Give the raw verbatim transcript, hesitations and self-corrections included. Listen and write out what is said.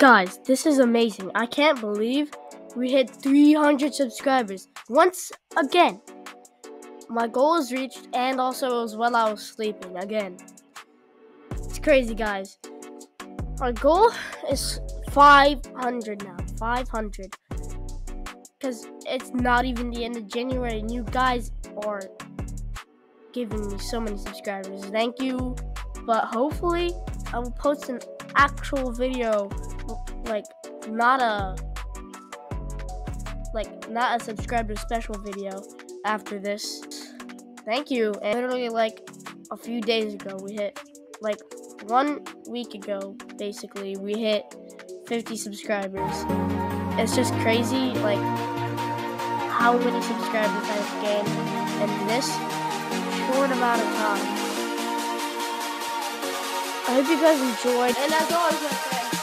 Guys, this is amazing. I can't believe we hit three hundred subscribers once again. My goal is reached, and also it was while I was sleeping again. It's crazy, guys. Our goal is five hundred now. five hundred. Because it's not even the end of January, and you guys are giving me so many subscribers. Thank you. But hopefully, I will post an actual video, like not a like not a subscriber special video after this. Thank you. And literally like a few days ago we hit like one week ago basically we hit fifty subscribers. It's just crazy like how many subscribers I've gained in this short amount of time. I hope you guys enjoyed, and as always my friends,